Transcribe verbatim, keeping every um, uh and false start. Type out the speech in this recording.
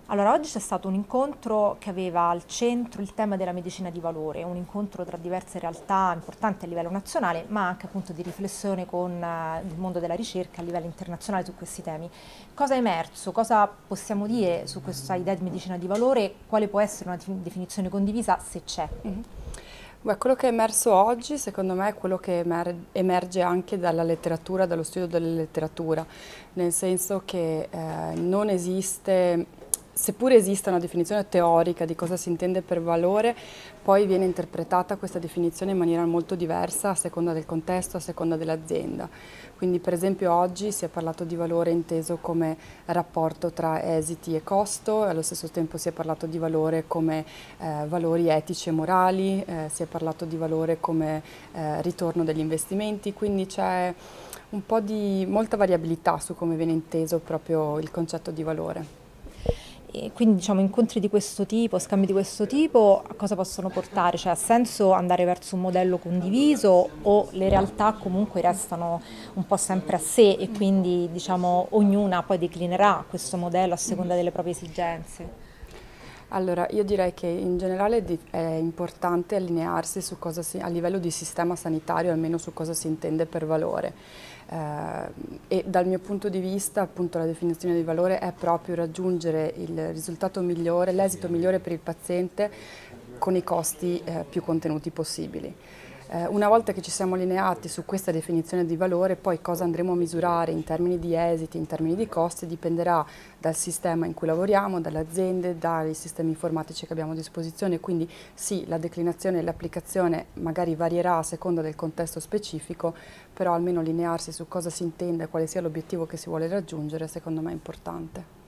Allora, oggi c'è stato un incontro che aveva al centro il tema della medicina di valore, un incontro tra diverse realtà importanti a livello nazionale, ma anche appunto di riflessione con eh, il mondo della ricerca a livello internazionale su questi temi. Cosa è emerso? Cosa possiamo dire su questa idea di medicina di valore? Quale può essere una definizione condivisa, se c'è? Mhm. Beh, quello che è emerso oggi, secondo me, è quello che emer- emerge anche dalla letteratura, dallo studio della letteratura, nel senso che eh, non esiste, seppure esista una definizione teorica di cosa si intende per valore, poi viene interpretata questa definizione in maniera molto diversa a seconda del contesto, a seconda dell'azienda. Quindi, per esempio, oggi si è parlato di valore inteso come rapporto tra esiti e costo, e allo stesso tempo si è parlato di valore come eh, valori etici e morali, eh, si è parlato di valore come eh, ritorno degli investimenti, quindi c'è un po' di molta variabilità su come viene inteso proprio il concetto di valore. E quindi diciamo incontri di questo tipo, scambi di questo tipo, a cosa possono portare? Cioè ha senso andare verso un modello condiviso o le realtà comunque restano un po' sempre a sé e quindi diciamo ognuna poi declinerà questo modello a seconda delle proprie esigenze? Allora, io direi che in generale di- è importante allinearsi su cosa si, a livello di sistema sanitario, almeno su cosa si intende per valore. Eh, e dal mio punto di vista, appunto, la definizione di valore è proprio raggiungere il risultato migliore, l'esito migliore per il paziente con i costi eh, più contenuti possibili. Eh, una volta che ci siamo allineati su questa definizione di valore, poi cosa andremo a misurare in termini di esiti, in termini di costi, dipenderà dal sistema in cui lavoriamo, dalle aziende, dai sistemi informatici che abbiamo a disposizione. Quindi sì, la declinazione e l'applicazione magari varierà a seconda del contesto specifico, però almeno allinearsi su cosa si intende, quale sia l'obiettivo che si vuole raggiungere, secondo me è importante.